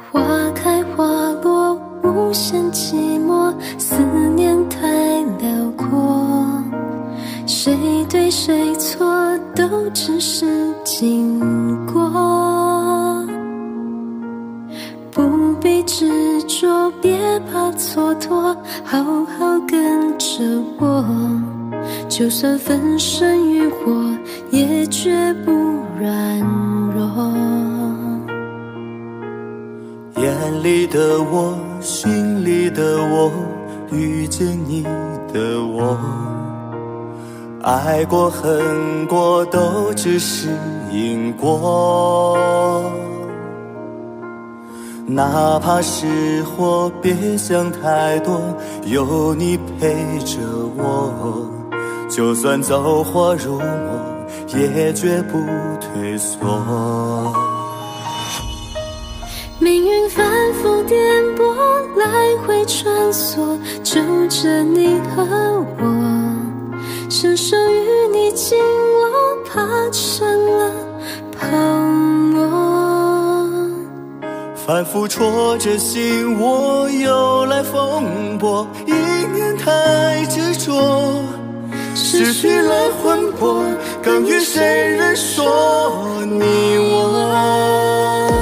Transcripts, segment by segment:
花开花落，无限寂寞，思念太辽阔。谁对谁错，都只是经过。不必执着，别怕蹉跎，好好跟着我。就算粉身浴火，也绝不软弱。 眼里的我，心里的我，遇见你的我，爱过恨过都只是因果。哪怕是祸，别想太多，有你陪着我。就算走火入魔，也绝不退缩。 命运反复颠簸，来回穿梭，就着你和我，伸手与你紧握，怕成了泡沫。 反复戳着心窝，由来风波，一念太执着，失去了魂魄，更与谁人说你我。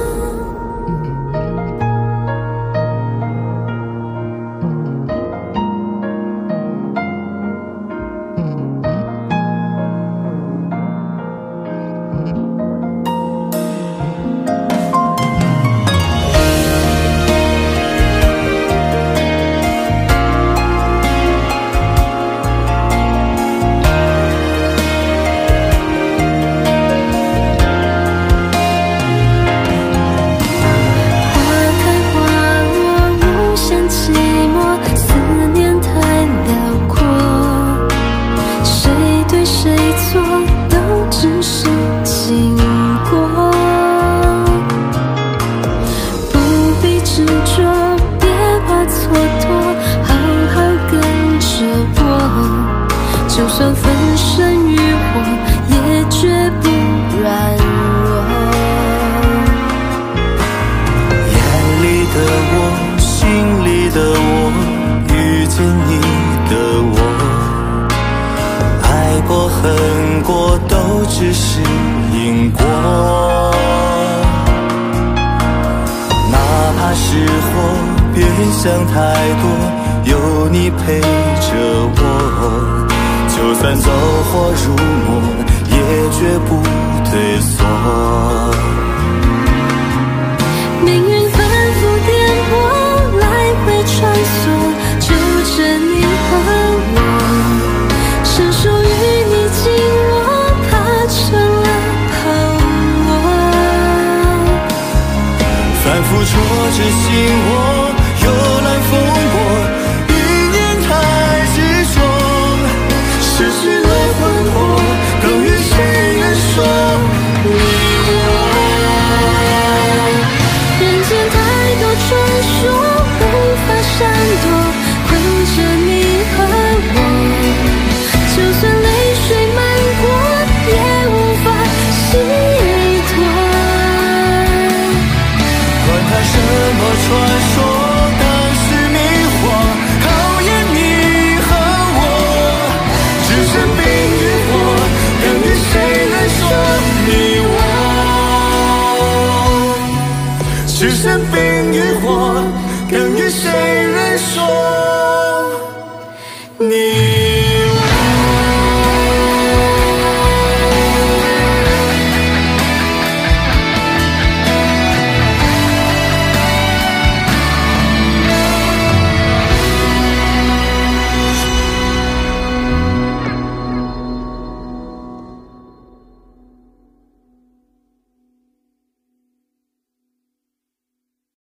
就算粉身浴火，也绝不软弱。 眼里的我，心里的我，遇见你的我，爱过恨过都只是因果。哪怕是祸，别想太多，有你陪着我。就算走火入魔，也绝不退缩。 命运反复颠簸，来回穿梭，就着你和我，伸手与你紧握，怕成了泡沫。 反复戳着心窝，由来风波，一念太执着，失去了魂魄，更与谁人说你我。 人间太多传说，无法闪躲，困着你和我。就算泪水漫过，也无法洗脱。 管它什么传说，当时迷惑，考验你和我。只是冰与火，更与谁人说你我。只是冰